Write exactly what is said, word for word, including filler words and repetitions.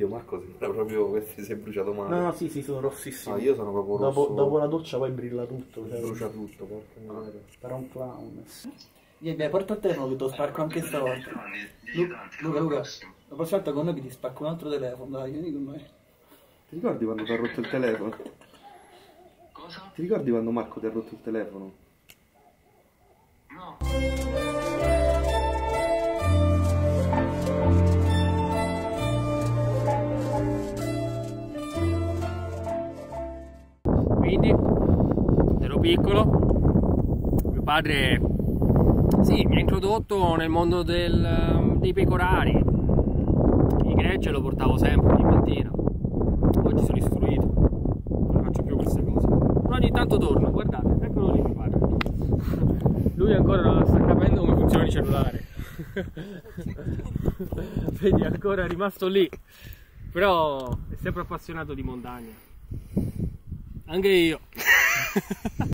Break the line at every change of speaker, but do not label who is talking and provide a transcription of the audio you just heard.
video Marco sembra proprio che ti sei bruciato male.
No, no, sì, sì, sono rossissimo.
Ah, io sono proprio rosso.
Dopo, dopo la doccia poi brilla tutto. Cioè,
brucia tutto, porca miseria.
Sarà un clown.
Vieni, porta il telefono che te lo spacco anche stavolta. Lu Luca, Luca, la prossima volta con noi che ti spacco un altro telefono, dai, vieni con noi.
Ti ricordi quando ti ha rotto il telefono?
Cosa?
Ti ricordi quando Marco ti ha rotto il telefono?
No.
Quindi ero piccolo, mio padre sì, mi ha introdotto nel mondo del, dei pecorari. Il gregge lo portavo sempre ogni mattina. Oggi sono istruito, non faccio più queste cose. Ma ogni tanto torno, guardate, eccolo lì mio padre. Lui ancora non sta capendo come funziona il cellulare. Vedi, ancora è rimasto lì. Però è sempre appassionato di montagna. Anche io.